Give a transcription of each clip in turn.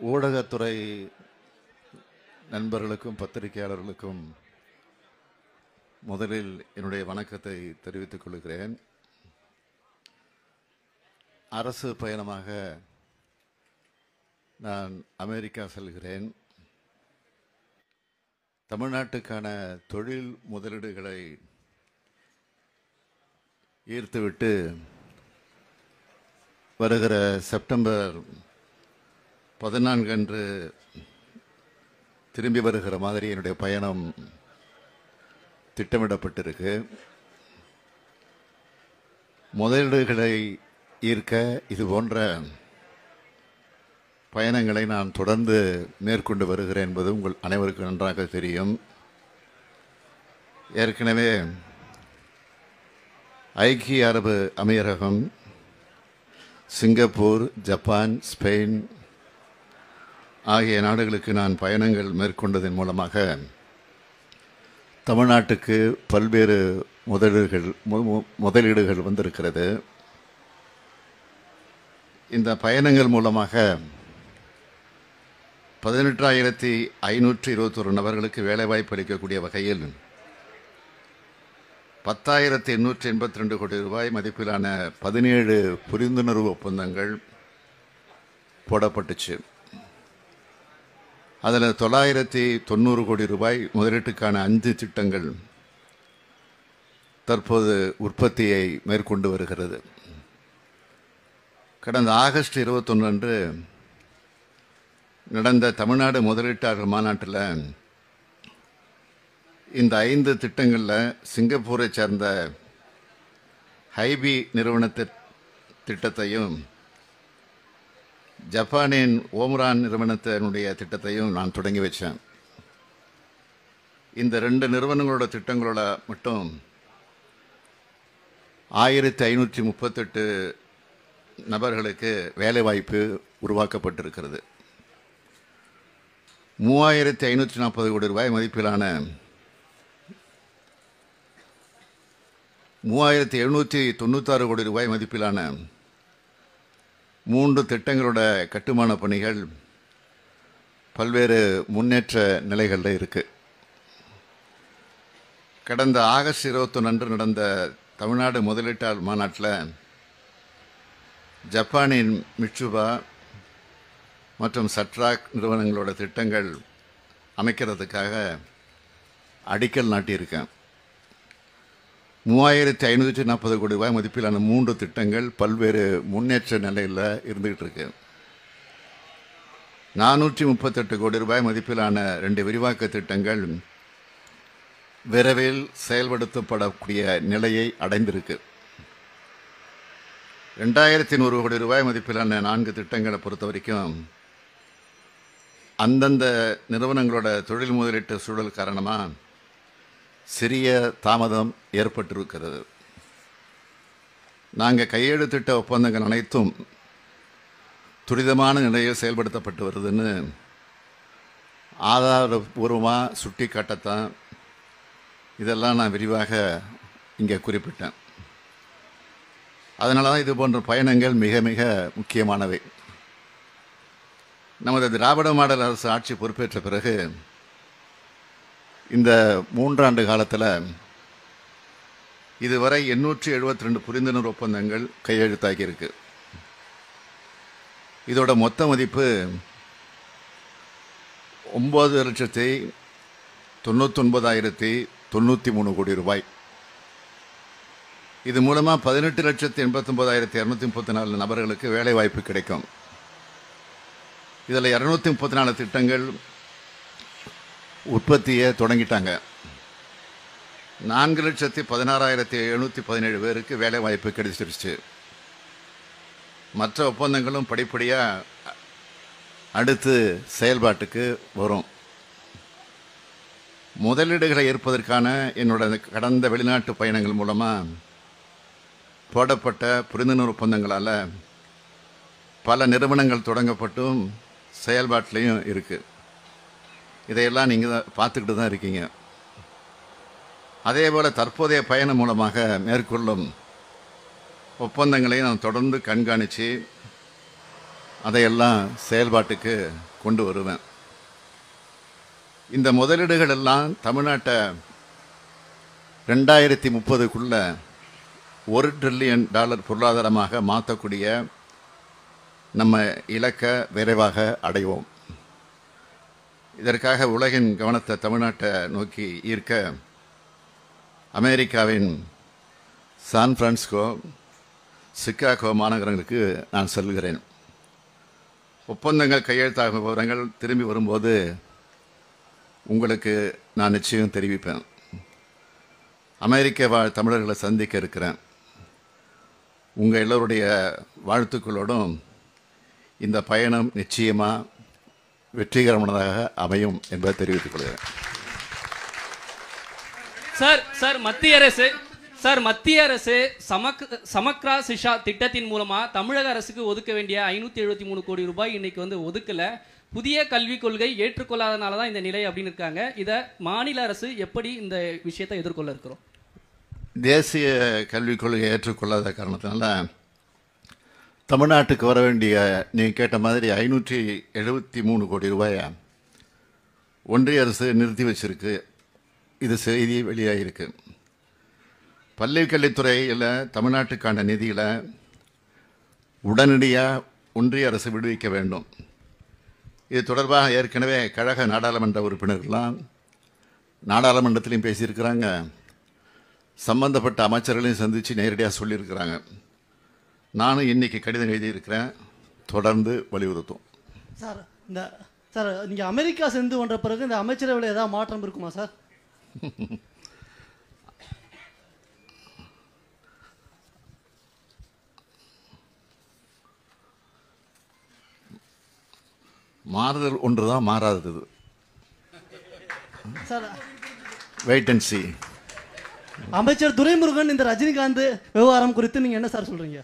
ஊடகத்துறை நண்பர்களுக்கும் பத்திரிகையாளர்களுக்கும் முதலில் என்னுடைய வணக்கத்தை தெரிவித்துக் கொள்கிறேன். அரசு பயணமாக நான் அமெரிக்கா செல்கிறேன். தமிழ்நாட்டுக்கான தொழில் முதலீடுகளை ஈர்த்துவிட்டு வருகிற செப்டம்பர் 14 அன்று திரும்பி வருகிற மாதிரி என்னுடைய பயணம் திட்டமிடப்பட்டிருக்கு. முதலீடுகளை ஈர்க்க இது போன்ற பயணங்களை நான் தொடர்ந்து மேற்கொண்டு வருகிறேன் என்பது உங்கள் அனைவருக்கும் நன்றாக தெரியும். ஏற்கனவே ஐக்கிய அரபு அமீரகம், சிங்கப்பூர், ஜப்பான், ஸ்பெயின் ஆகிய நாடுகளுக்கு நான் பயணங்கள் மேற்கொண்டதன் மூலமாக தமிழ்நாட்டுக்கு பல்வேறு முதலீடுகள் வந்திருக்கிறது. இந்த பயணங்கள் மூலமாக 18,521 நபர்களுக்கு வேலைவாய்ப்பு அளிக்கக்கூடிய வகையில் 10,882 கோடி ரூபாய் மதிப்பிலான 17 புரிந்துணர்வு ஒப்பந்தங்கள் போடப்பட்டுச்சு. அதில் 990 கோடி ரூபாய் முதலீட்டுக்கான 5 திட்டங்கள் தற்போது உற்பத்தியை மேற்கொண்டு வருகிறது. கடந்த ஆகஸ்ட் 21 அன்று நடந்த தமிழ்நாடு முதலீட்டாளர் மாநாட்டில் இந்த 5 திட்டங்களில் சிங்கப்பூரை சேர்ந்த ஹைபி நிறுவன திட்டத்தையும் ஜப்பானின் ஓம்ரான் நிறுவனத்தினுடைய திட்டத்தையும் நான் தொடங்கி வச்சேன். இந்த 2 நிறுவனங்களோட திட்டங்களோட மட்டும் 1,538 நபர்களுக்கு வேலைவாய்ப்பு உருவாக்கப்பட்டிருக்கிறது. 3,540 கோடி ரூபாய் மதிப்பிலான 3,796 கோடி ரூபாய் மதிப்பிலான 3 திட்டங்களோட கட்டுமான பணிகள் பல்வேறு முன்னேற்ற நிலைகளில் இருக்கு. கடந்த ஆகஸ்ட் 21 அன்று நடந்த தமிழ்நாடு முதலீட்டாளர் மாநாட்டில் ஜப்பானின் மிட்சுபா மற்றும் சட்ராக் நிறுவனங்களோட திட்டங்கள் அமைக்கிறதுக்காக அடிக்கல் நாட்டியிருக்கேன். 3,540 கோடி ரூபாய் மதிப்பிலான 3 திட்டங்கள் பல்வேறு முன்னேற்ற நிலையில் இருந்துகிட்டு இருக்கு. 438 கோடி ரூபாய் மதிப்பிலான 2 விரிவாக்க திட்டங்கள் விரைவில் செயல்படுத்தப்படக்கூடிய நிலையை அடைந்திருக்கு. 2,100 கோடி ரூபாய் மதிப்பிலான 4 திட்டங்களை பொறுத்த வரைக்கும் அந்தந்த நிறுவனங்களோட தொழில் முதலீட்டு சூழல் காரணமாக சிறிய தாமதம் ஏற்பட்டிருக்கிறது. நாங்கள் கையெழுத்திட்ட ஒப்பந்தங்கள் அனைத்தும் துரிதமான நிலையில் செயல்படுத்தப்பட்டு வருதுன்னு ஆதாரபூர்வமாக சுட்டி காட்டத்தான் இதெல்லாம் நான் விரிவாக இங்கே குறிப்பிட்டேன். அதனால தான் இது போன்ற பயணங்கள் மிக மிக முக்கியமானவை. நமது திராவிட மாடல் அரசு ஆட்சி பொறுப்பேற்ற பிறகு இந்த 3 ஆண்டு காலத்தில் இதுவரை 872 புரிந்துணர்வு ஒப்பந்தங்கள் கையெழுத்தாகியிருக்கு. இதோட மொத்த மதிப்பு 9,99,093 கோடி ரூபாய். இது மூலமாக 18,89,234 நபர்களுக்கு வேலை வாய்ப்பு கிடைக்கும். இதில் 234 திட்டங்கள் உற்பத்தியை தொடங்கிட்டாங்க. 4,16,717 பேருக்கு வேலை வாய்ப்பு கிடைச்சிருச்சு. மற்ற ஒப்பந்தங்களும் படிப்படியாக அடுத்து செயல்பாட்டுக்கு வரும். முதலீடுகளை ஏற்பதற்கான என்னோட கடந்த வெளிநாட்டு பயணங்கள் மூலமாக போடப்பட்ட புரிந்துணர்வு ஒப்பந்தங்களால் பல நிறுவனங்கள் தொடங்கப்பட்டும் செயல்பாட்டிலையும் இருக்குது. இதையெல்லாம் நீங்கள் பார்த்துக்கிட்டு தான் இருக்கீங்க. அதே போல் தற்போதைய பயணம் மூலமாக மேற்கொள்ளும் ஒப்பந்தங்களை நாம் தொடர்ந்து கண்காணித்து அதையெல்லாம் செயல்பாட்டுக்கு கொண்டு வருவேன். இந்த முதலீடுகள் எல்லாம் தமிழ்நாட்டை 2030க்குள்ள $1 trillion பொருளாதாரமாக மாற்றக்கூடிய நம்ம இலக்கை விரைவாக அடைவோம். இதற்காக உலகின் கவனத்தை தமிழ்நாட்டை நோக்கி ஈர்க்க அமெரிக்காவின் சான் பிரான்சிஸ்கோ, சிகாகோ மாநகரங்களுக்கு நான் செல்கிறேன். ஒப்பந்தங்கள் கையெழுத்தாக விவரங்கள் திரும்பி வரும்போது உங்களுக்கு நான் நிச்சயம் தெரிவிப்பேன். அமெரிக்க வாழ் தமிழர்களை சந்திக்க இருக்கிறேன். உங்கள் எல்லோருடைய வாழ்த்துக்களோடும் இந்த பயணம் நிச்சயமாக வெற்றிகரமானதாக அமையும் என்பதை தெரிவித்துக் கொள்கிறேன். மத்திய அரசு சமக்ரா சிஷா திட்டத்தின் மூலமா தமிழக அரசுக்கு ஒதுக்க வேண்டிய 573 கோடி ரூபாய் இன்னைக்கு ஒதுக்கல. புதிய கல்விக் கொள்கை ஏற்றுக்கொள்ளாதனால தான் இந்த நிலை அப்படின்னு இருக்காங்க. இதை மாநில அரசு எப்படி இந்த விஷயத்தை எதிர்கொள்ள இருக்கிறோம்? தேசிய கல்விக் கொள்கையை ஏற்றுக்கொள்ளாத காரணத்தினால தமிழ்நாட்டுக்கு வர வேண்டிய நீங்கள் கேட்ட மாதிரி 573 கோடி ரூபாயை ஒன்றிய அரசு நிறுத்தி வச்சிருக்கு. இது செய்தி வெளியாகிருக்கு. பள்ளிக்கல்வித்துறையில் தமிழ்நாட்டுக்கான நிதியில் உடனடியாக ஒன்றிய அரசு விடுவிக்க வேண்டும். இது தொடர்பாக ஏற்கனவே கழக நாடாளுமன்ற உறுப்பினர்கள்லாம் நாடாளுமன்றத்திலையும் பேசியிருக்கிறாங்க, சம்பந்தப்பட்ட அமைச்சர்களையும் சந்தித்து நேரடியாக சொல்லியிருக்கிறாங்க. நானும் இன்னைக்கு கடிதம் எழுதியிருக்கிறேன். தொடர்ந்து வலியுறுத்தும். சார் நீங்கள் அமெரிக்கா சென்று வந்த பிறகு இந்த அமைச்சரவையில் ஏதாவது மாற்றம் இருக்குமா சார்? மாறுதல் ஒன்று தான், மாறாதது. Wait and see. அமைச்சர் துரைமுருகன் இந்த ரஜினிகாந்த் விவகாரம் குறித்து நீங்க என்ன சார் சொல்றீங்க?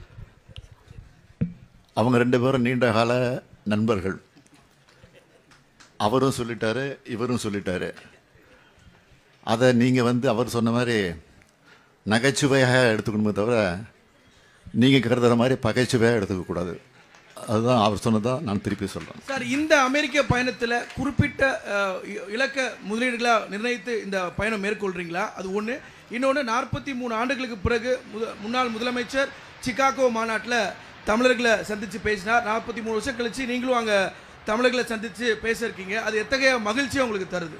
அவங்க 2 பேரும் நீண்ட கால நண்பர்கள். அவரும் சொல்லிட்டாரு, இவரும் சொல்லிட்டாரு. அதை நீங்கள் அவர் சொன்ன மாதிரி நகைச்சுவையாக எடுத்துக்கணுமே தவிர நீங்கள் கருதுகிற மாதிரி பகைச்சுவையாக எடுத்துக்கக்கூடாது. அதுதான் அவர் சொன்னதான் நான் திருப்பி சொல்கிறேன். சார், இந்த அமெரிக்க பயணத்தில் குறிப்பிட்ட இலக்க முதலீடுகளாக நிர்ணயித்து இந்த பயணம் மேற்கொள்கிறீங்களா? அது ஒன்று. இன்னொன்று, 43 ஆண்டுகளுக்கு பிறகு முன்னாள் முதலமைச்சர் சிகாகோ மாநாட்டில் தமிழர்களை சந்தித்து பேசினார். 43 வருஷம் கழித்து நீங்களும் அங்கே தமிழர்களை சந்தித்து பேசியிருக்கீங்க. அது எத்தகைய மகிழ்ச்சியை உங்களுக்கு தருது?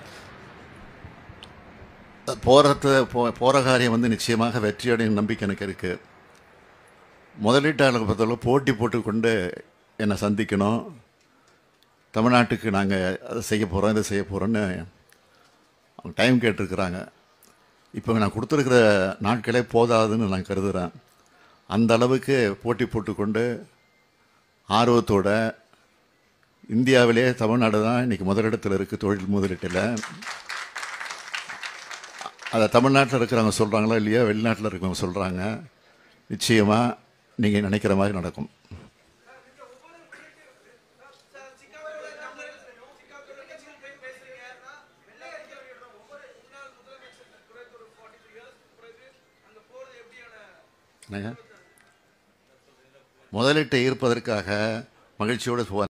போகிற காரியம் நிச்சயமாக வெற்றியடையும் நம்பிக்கை எனக்கு இருக்குது. முதலீட்டாளர்கள் பொறுத்தவரை போட்டி போட்டுக்கொண்டு என்னை சந்திக்கணும், தமிழ்நாட்டுக்கு நாங்கள் அதை செய்ய போகிறோம், இதை செய்ய போகிறோன்னு அவங்க டைம் கேட்டிருக்கிறாங்க. இப்போ நான் கொடுத்துருக்கிற நாட்களே போதாதுன்னு நான் கருதுகிறேன். அந்த அளவுக்கு போட்டி போட்டுக்கொண்டு ஆர்வத்தோட இந்தியாவிலே தமிழ்நாடு தான் இன்றைக்கி முதலிடத்தில் இருக்குது தொழில் முதலீட்டில். அதை தமிழ்நாட்டில் இருக்கிறவங்க சொல்கிறாங்களா இல்லையா, வெளிநாட்டில் இருக்கிறவங்க சொல்கிறாங்க. நிச்சயமாக நீங்கள் நினைக்கிற மாதிரி நடக்கும். முதலீட்டை ஈர்ப்பதற்காக மகிழ்ச்சியோடு